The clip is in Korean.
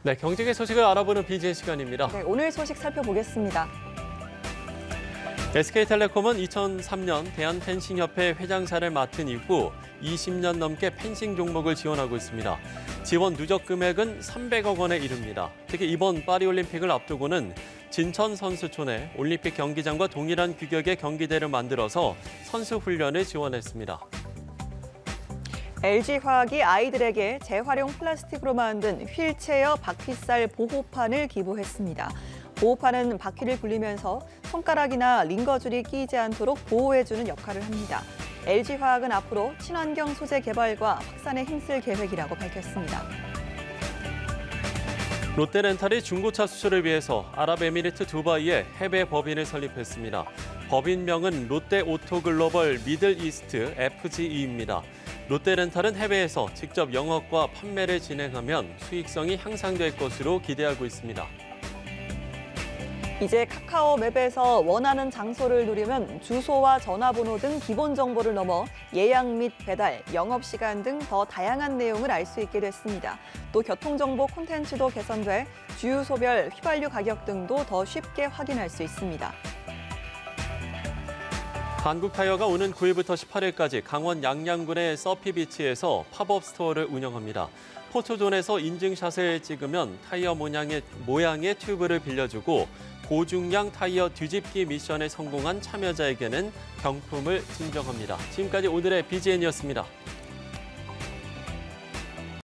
네, 경제계 소식을 알아보는 BGN 시간입니다. 네, 오늘 소식 살펴보겠습니다. SK텔레콤은 2003년 대한펜싱협회 회장사를 맡은 이후 20년 넘게 펜싱 종목을 지원하고 있습니다. 지원 누적 금액은 300억 원에 이릅니다. 특히 이번 파리올림픽을 앞두고는 진천 선수촌에 올림픽 경기장과 동일한 규격의 경기대를 만들어서 선수 훈련을 지원했습니다. LG화학이 아이들에게 재활용 플라스틱으로 만든 휠체어 바퀴살 보호판을 기부했습니다. 보호판은 바퀴를 굴리면서 손가락이나 링거줄이 끼이지 않도록 보호해주는 역할을 합니다. LG화학은 앞으로 친환경 소재 개발과 확산에 힘쓸 계획이라고 밝혔습니다. 롯데렌탈이 중고차 수출을 위해서 아랍에미리트 두바이에 해외 법인을 설립했습니다. 법인명은 롯데오토글로벌 미들이스트 FGE입니다. 롯데렌탈은 해외에서 직접 영업과 판매를 진행하면 수익성이 향상될 것으로 기대하고 있습니다. 이제 카카오 맵에서 원하는 장소를 누리면 주소와 전화번호 등 기본 정보를 넘어 예약 및 배달, 영업시간 등 더 다양한 내용을 알 수 있게 됐습니다. 또 교통정보 콘텐츠도 개선돼 주유소별 휘발유 가격 등도 더 쉽게 확인할 수 있습니다. 한국타이어가 오는 9일부터 18일까지 강원 양양군의 서피비치에서 팝업 스토어를 운영합니다. 포토존에서 인증샷을 찍으면 타이어 모양의 튜브를 빌려주고 고중량 타이어 뒤집기 미션에 성공한 참여자에게는 경품을 증정합니다. 지금까지 오늘의 BGN이었습니다.